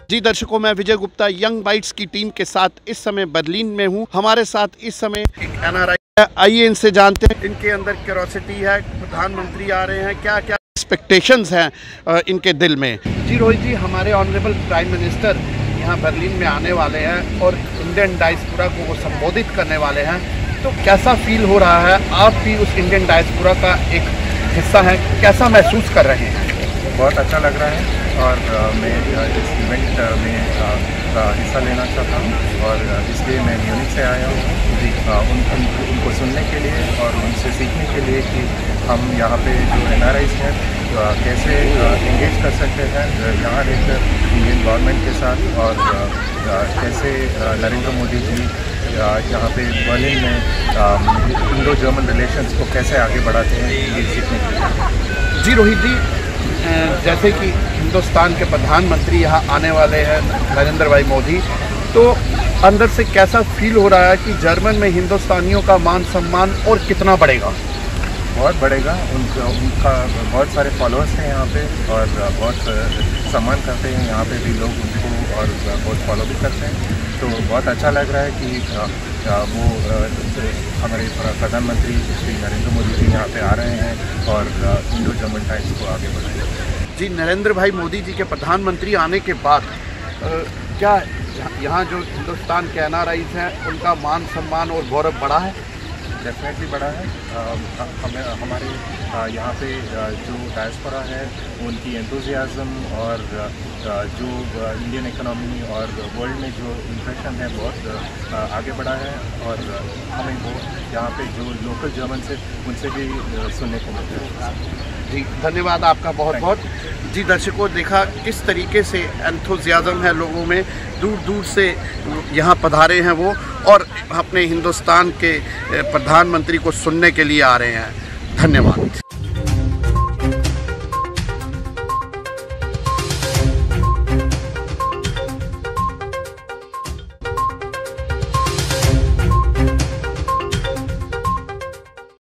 जी दर्शकों, मैं Vijay Gupta Young Bytes की टीम के साथ इस समय बर्लिन में हूँ। हमारे साथ इस समय एक एनआरआई है। आइए इनसे जानते हैं इनके अंदर क्यूरोसिटी है, प्रधानमंत्री आ रहे हैं, क्या क्या एक्सपेक्टेशंस हैं इनके दिल में। जी रोहित जी, हमारे ऑनरेबल प्राइम मिनिस्टर यहाँ बर्लिन में आने वाले हैं और इंडियन डायस्पोरा को वो संबोधित करने वाले हैं, तो कैसा फील हो रहा है? आप भी उस इंडियन डायस्पोरा का एक हिस्सा हैं, कैसा महसूस कर रहे हैं? बहुत अच्छा लग रहा है और मैं इस इवेंट में हिस्सा लेना चाहता हूँ और इसलिए मैं म्यूनिख से आया हूँ उनको सुनने के लिए और उनसे सीखने के लिए कि हम यहाँ पे जो NRIs हैं कैसे इंगेज कर सकते हैं यहाँ रहकर इंडियन गवर्नमेंट के साथ और कैसे नरेंद्र मोदी जी यहाँ पे बर्लिन में इंडो जर्मन रिलेशंस को कैसे आगे बढ़ाते हैं ये सीखने के लिए। जी रोहित जी, जैसे कि हिंदुस्तान के प्रधानमंत्री यहाँ आने वाले हैं नरेंद्र भाई मोदी, तो अंदर से कैसा फील हो रहा है कि जर्मन में हिंदुस्तानियों का मान सम्मान और कितना बढ़ेगा? बहुत बढ़ेगा। उनका बहुत सारे फॉलोअर्स हैं यहाँ पे और बहुत सम्मान करते हैं यहाँ पे भी लोग उनको और बहुत फॉलो भी करते हैं, तो बहुत अच्छा लग रहा है कि वो हमारे प्रधानमंत्री श्री नरेंद्र मोदी जी यहाँ पे आ रहे हैं और इंडो जर्मन टाइम्स को आगे बढ़ाएंगे। जी, नरेंद्र भाई मोदी जी के प्रधानमंत्री आने के बाद क्या यहाँ जो हिंदुस्तान के NRIs हैं उनका मान सम्मान और गौरव बढ़ा है? डेफिनेटली बढ़ा है। हमारे यहाँ पे जो डायस्पोरा है उनकी एंथुजियाज्म और जो इंडियन इकोनॉमी और वर्ल्ड में जो इम्प्रेशन है बहुत आगे बढ़ा है और हमें वो यहाँ पे जो लोकल जर्मन से उनसे भी सुनने को मिलता है। जी धन्यवाद आपका बहुत बहुत। जी दर्शकों, देखा किस तरीके से एंथुजियाज्म है लोगों में, दूर दूर से यहाँ पधारे हैं वो और अपने हिंदुस्तान के प्रधानमंत्री को सुनने के लिए आ रहे हैं। धन्यवाद।